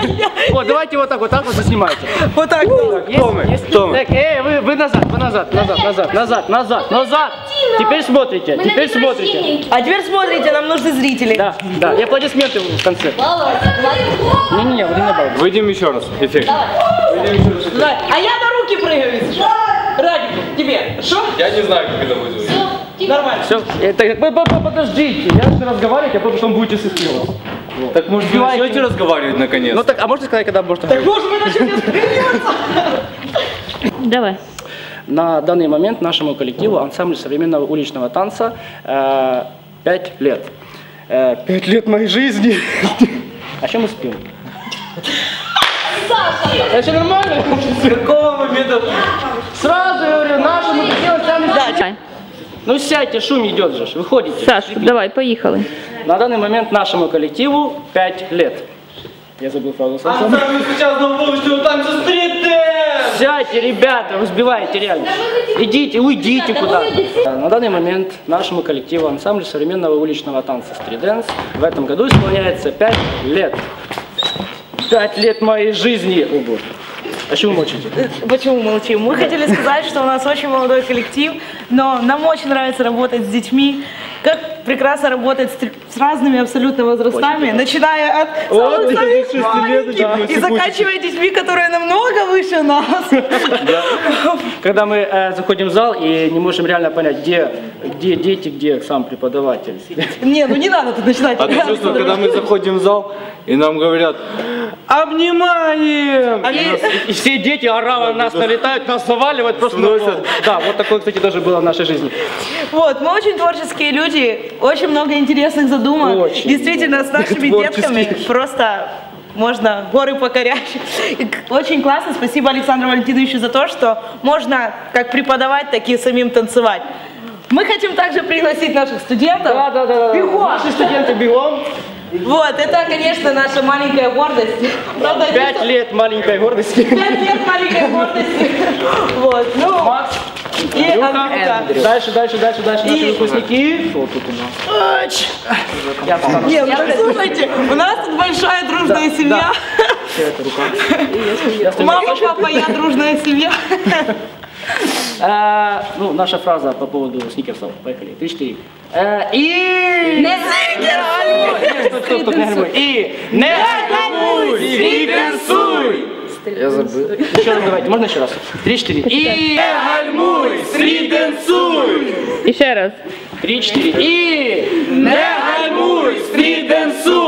Вот, давайте вот так вот заснимайте. Вот так. Кто мы? Так, вы назад. Теперь смотрите, А теперь смотрите, нам нужны зрители. Да, и аплодисменты в конце. Не, вот не на бал. Выйдем еще раз. Эффект. Давай. А я на руки прыгаю. Радик, тебе. Что? Я не знаю, как это будет. Нормально. Все, подождите, я же разговаривать, а потом будете сыскиваться. Так может вы начнете разговаривать наконец? Ну так, а можно сказать, когда можно? Так может мы начнем спрыгиваться? Давай. На данный момент нашему коллективу ансамбль современного уличного танца 5 лет. 5 лет моей жизни. А что мы спим? Это все нормально? С какого момента? Сразу я говорю, нашему коллективу ансамбль... Да. Ну сядьте, шум идет же, выходите. Саш, давай, поїхали. На данный момент нашему коллективу 5 лет. Я забыл фразу. Мы сейчас на уличном танце стрит-дэнс! Сядьте, ребята, вы сбиваете реально. Идите, уйдите куда. На данный момент нашему коллективу ансамбль современного уличного танца «Стрит-дэнс» в этом году исполняется 5 лет. 5 лет моей жизни. О, боже. А что вы молчите? Почему молчим? Мы хотели сказать, что у нас очень молодой коллектив, но нам очень нравится работать с детьми. Как прекрасно работать с разными абсолютно возрастами, начиная от самых маленьких и заканчивая детьми, которые намного выше нас. Когда мы заходим в зал и не можем реально понять, где дети, где сам преподаватель. Не, ну не надо тут начинать. А ты чувствуешь, когда мы заходим в зал, и нам говорят: обнимаем! И все дети орало на нас налетают, нас заваливают, просто носят. Да, вот такое, кстати, тоже было в нашей жизни. Вот, мы очень творческие люди, очень много интересных задумок. Очень действительно, с нашими детками просто можно горы покорять. И очень классно, спасибо Александру Валентиновичу за то, что можно как преподавать, так и самим танцевать. Мы хотим также пригласить наших студентов. Да. Бегом! Наши студенты бегом. Вот, это, конечно, наша маленькая гордость. Правда, 5 лет маленькой гордости. 5 лет маленькой гордости. Вот, ну, Макс, и Андрюха. Дальше наши выпускники. Что тут у нас? Я встану. Нет, ну, слушайте, у нас тут большая дружная семья. Все, это рука. Мама, папа, я дружная семья. Ну, наша фраза по поводу сникерсов. Поехали. 3, 4. И... Не сникерсуй! Стоп, не гальмуй. И... Не гальмуй! Сникерсуй! Я забыл. Еще раз давайте, можно еще раз? 3, 4. И... Не гальмуй! Стрит-дэнсуй! І ще раз. 3, 4. И... Не гальмуй! Стрит-дэнсуй!